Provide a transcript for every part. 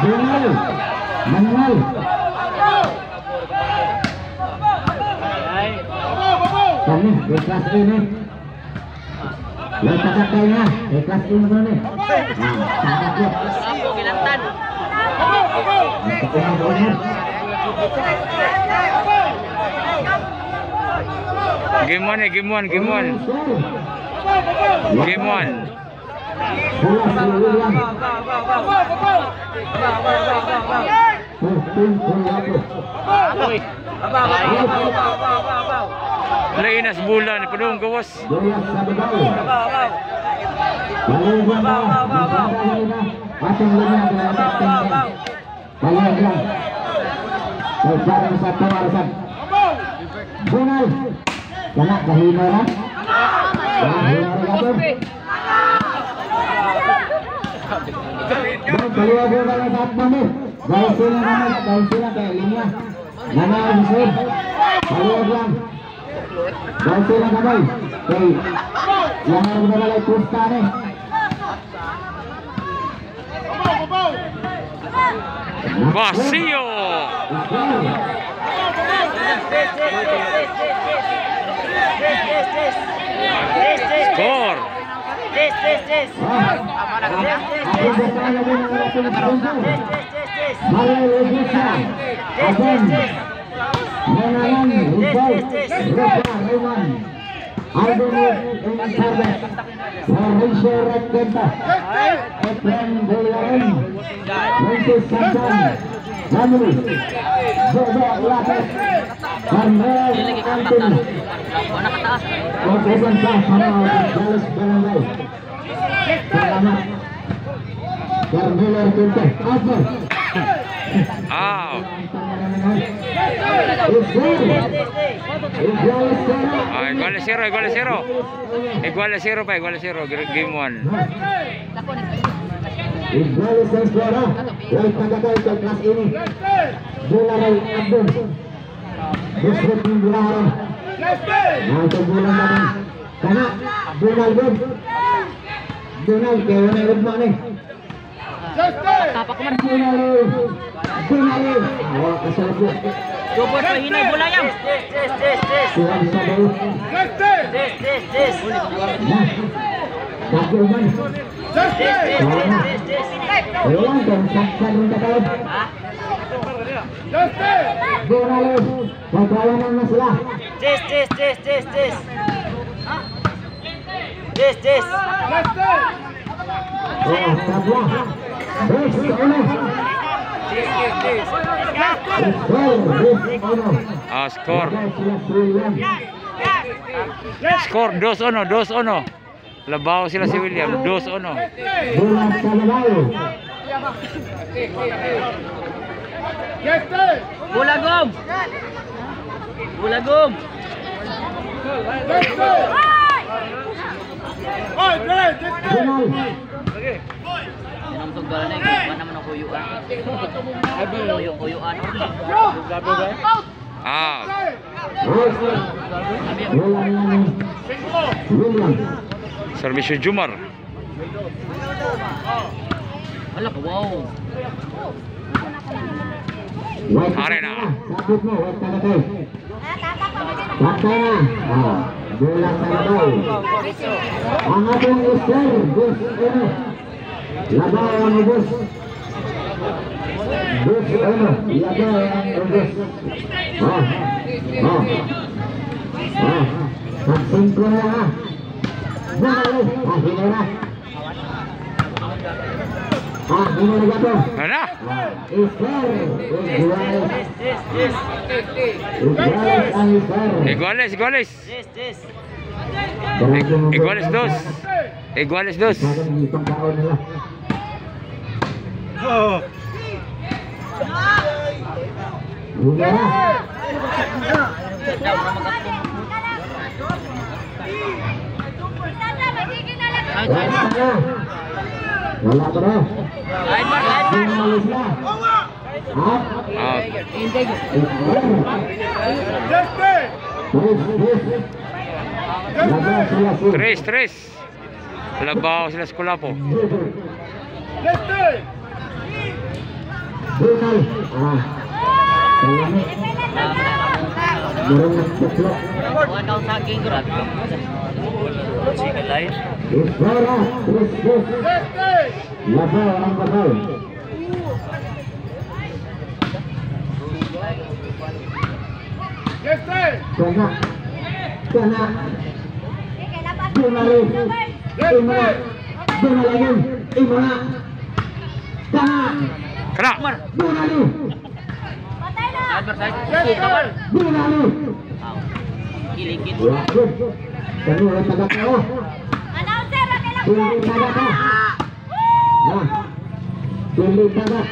Bungal. Manual. Kami di kelas ini. Lihat kakaknya di kelas ini mana? Sangat ya. Apo Gilantan. Game 1 eh, game 1, game 1. Game 1. Lainas bulan, pedung gawas. Kena kahina Vacío. Skor. Igual a cero, pa, igual a cero, game 1. Iguales ang skora. Huwag tagagay sa kelas ini. Bularay Abdul. Busrot ng Bularay. Nasa bulan naman. Kana, Bunal good. Bunal, kaya na yung man eh. Tapak ko man. Bunal. Awa ka sa labo. Tubod pa hinay bulayam. Suwag sa bayo. Bakil man. Ayan, kung saksan yung katawad. Bunal. Magkawanan na sila. Oh, tabla. Skor. Skor 2-1. Labaw sila si William, 2-1. Bulan sa labaw. Bulagom. Bulagom. Bunal. Namsog galan na ikaw naman ang kuyuan. Kuyuan. William. Servisyo Jumar. Wala ka, wow. Arena. Sabit mo, huwag tagakay. Tatay na. Bola sa labaw. Ang ating ister, Bus Uno. Labaw ang Bus. Bus Uno. Labaw ang Bus. Pagsingko na ha. Bunalo. Hino na. Hino na gato. Ano? Ister. Iguales ang Ister. Iguales. Iguales 2. Wala pa rin. Tres. Labaw sila sa Kulapo. Donal. Salami. Burung nagtuklok. Bukan kau saking gerak. Sige lain. Isbara, terus. Labal ang bakal. Kena. Donal. Donal lagi. Imana. Kena. Donal. Donal. Kilikit. Waduh. Kanu orang tagak ko. Pilih tagak ka. Nah. Pilih tagak.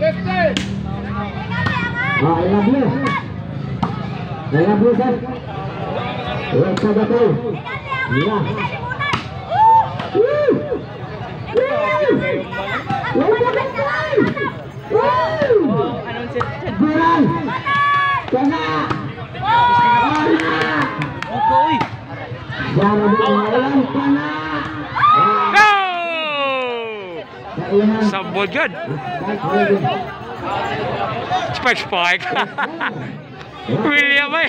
I love you. I love you, sir. Orang tagak ko. Ya. Bulan. Kena. Uy. Jangan diulang kena. No! Sambol dyan. Spike. William ay.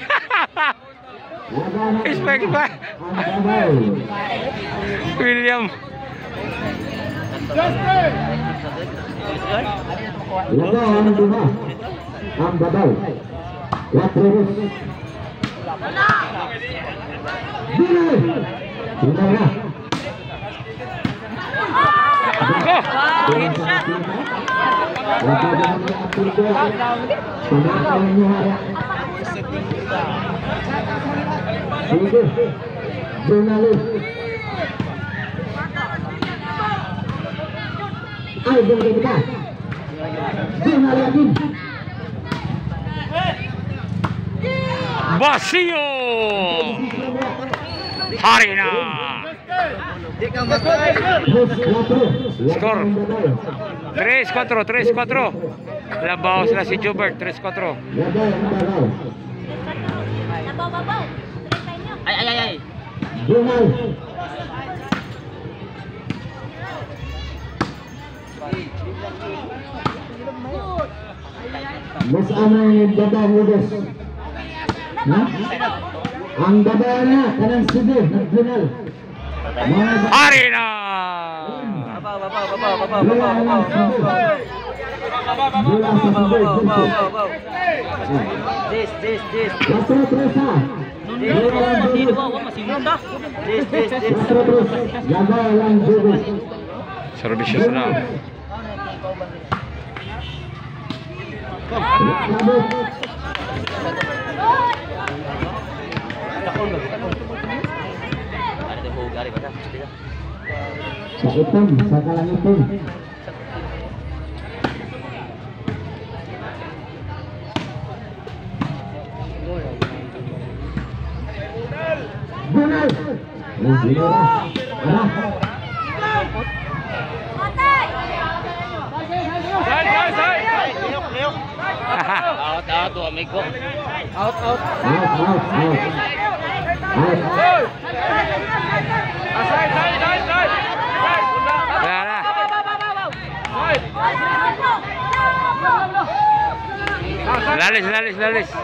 Spike. William. Ang babaw. Latrus. Dinala. Basio. Harina. Skor 3-4. Labaw sila si Jobert 3-4. Ay. Mas anay babang udos. Ang babang na kanang sige nagdunal. Harina. Servicius na. Sa item, sa kalangitin. Donal. Out, amigo. Out. Lalis.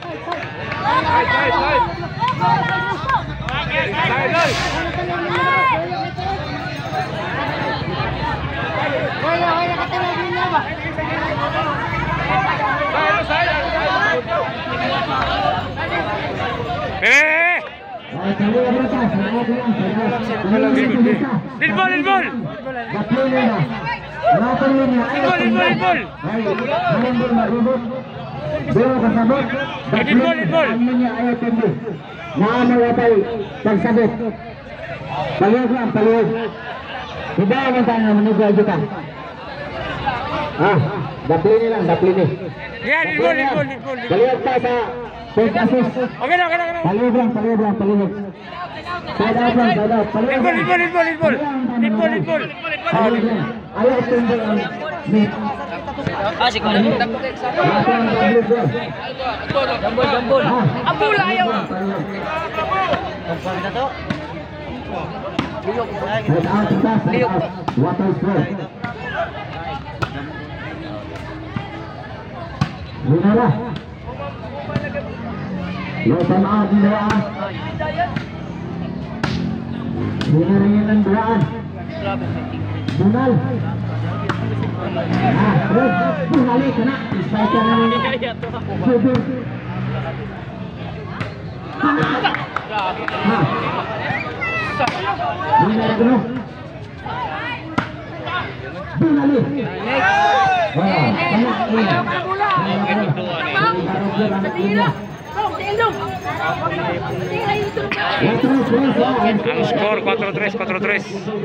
Lilbol. Pagsabot. Palihog. Tidak naman tayo menugay juga. Dapli lang. Yan, lilbol. Palihog tayo sa pagkasus. Okay na. Palihog lang. Side out. Lilbol. Ayaw tumbol ang meat. Siguro. Jambol. Abula ayaw. Jambol na to. Liok. Water spray. Bunala. May tamaan din daan. Binaringin ng daan. Bunal. Bunali ka na. Striker na nila. Subur. Bunali. Bunali. Ang score 4-3, 4-3.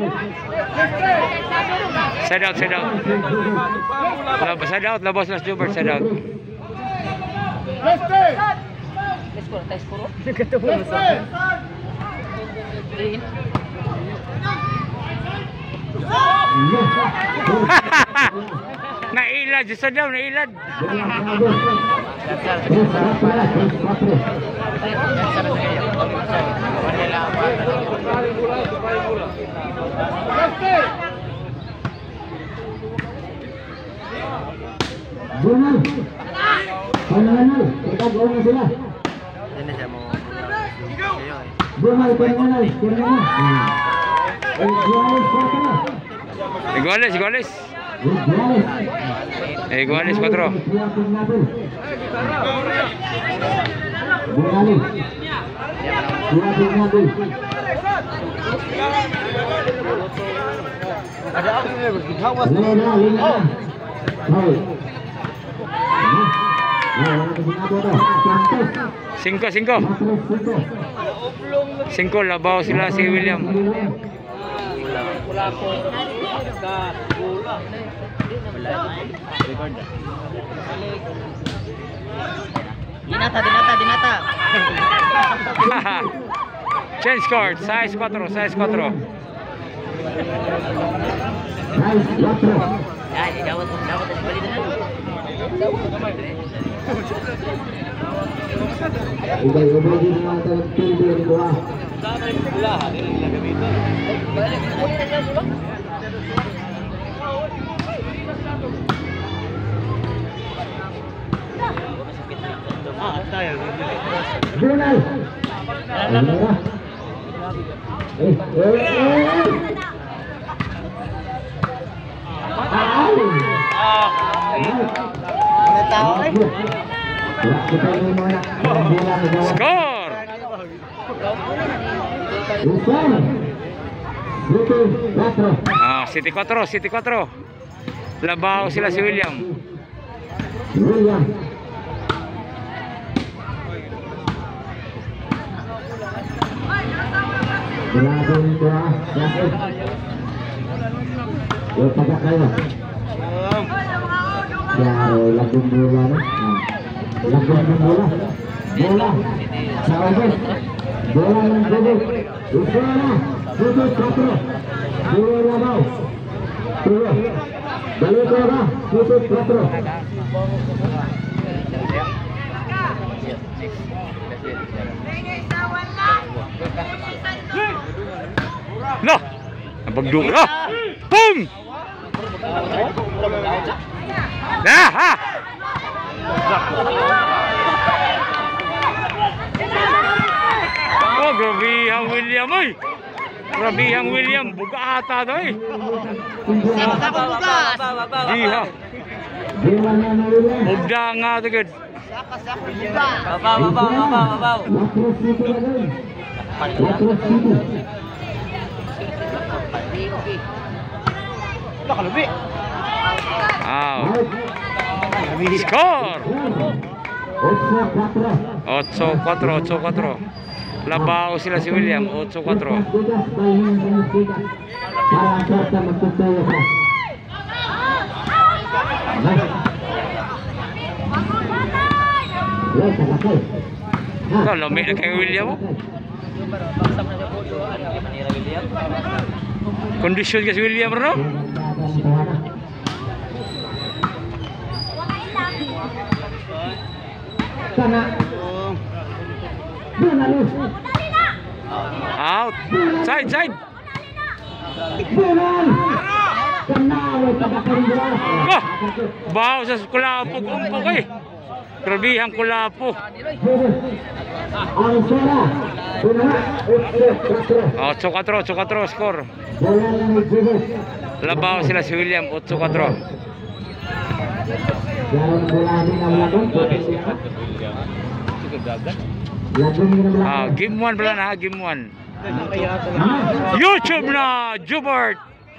Side out, side out. Side out, labas Las Jubert, side out. Nailad, isa daw, nailad. Bunal. Penanganal. Kita gawin sila. Bunal, penanganal. Iguales, iguales. Iguales 4. Bunali. Ada apa ni? Bergawat. Singko labaw sila si William. Dinata. Change court, size 4, size 4. Dapat balik na. Ubay-ubay din ang ating pildo ni Boa. Bunal. Score! City 4, City 4. Labaw sila si William. Lagun bola na. Lagun bola. Bola. Saobos. Bola ng gobol. Bola. Gobol 4. Bola labaw. Tulo. Balik bola. Gobol 4. No. Nabagduk na. Boom. Nah, ha. Oh, grabe ang William, oy. Grabe ang William, buga ata daw eh. Diha. Bugda nga agad. Babaw. Score 8-4. Labaw sila si William 8-4. Lami na kay William. Kondisyon kasi William, no? Out. Side. Bah, bawa sa sekolah umpuk eh. Grabihang Kulapo. Ang sera. Bola 8-4. 8-4 score. Bola ni Jubes. Labaw sila si William 8-4. Jalan bola ni ang laban. Laban ni ang laban. Game 1 pala na, game 1. YouTube na, Jubert.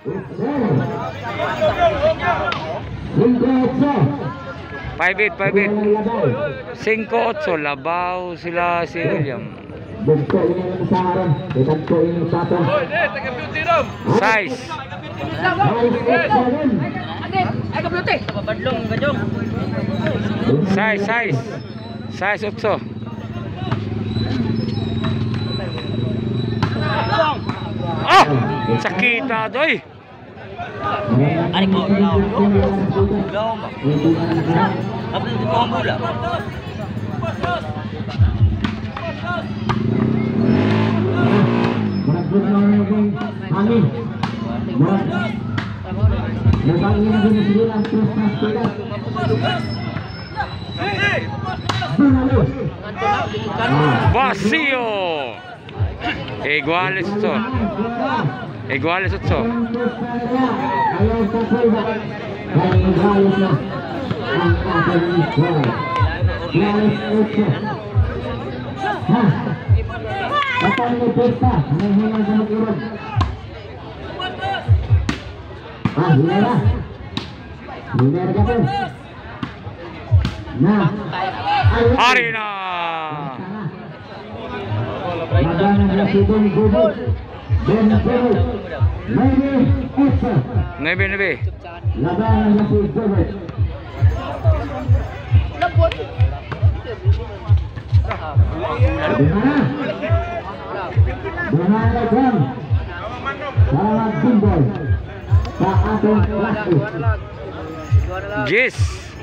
5-8. 5-8. Labaw sila si William. Bugto ini ang saharan. Bugto ini patong. Size. Size 8. Ah! Sakita doy. Ari ko gaw ba? Apa itu kau bola? Amin. Vacío. Iguales 8. Iguales 8. Arena. Nebe. Yes.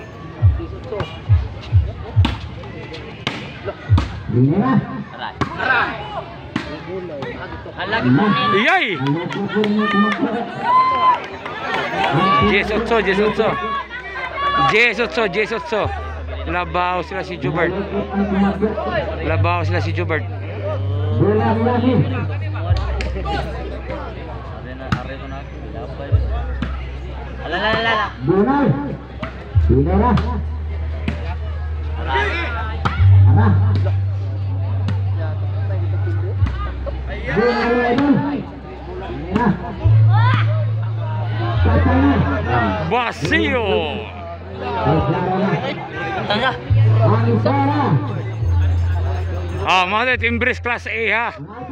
Iyay. J8. Labaw sila si Jubert. Vacío. Mga timbres class A ha.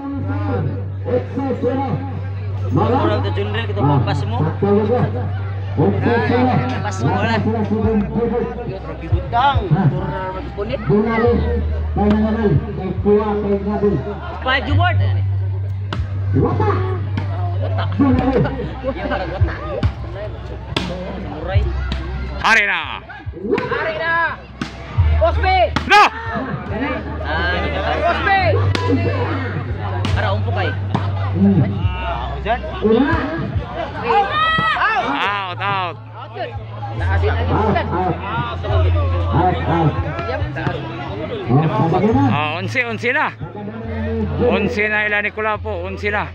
Orang tu jundel kita pas mo. Pas mo lah. Gudang. Punit. Five Jubert. Arena. Osbe. No. Osbe. Ara umpuk kay. Hujan. Out. Naasin lagi bukan. 11 na. 11 na ilan ni Kulapo. 11 na.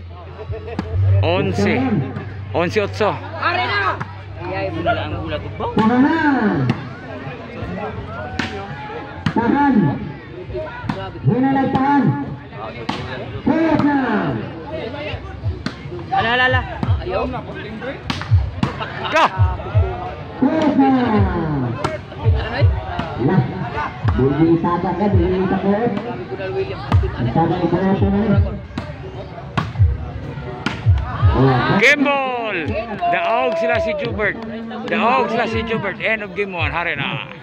11-8. Arena. Yay bola ang bola tubaw. Tahan. Tahan. Ala. Ayo. Ka. Game ball. Daog sila si Jubert. End of game 1. Harena.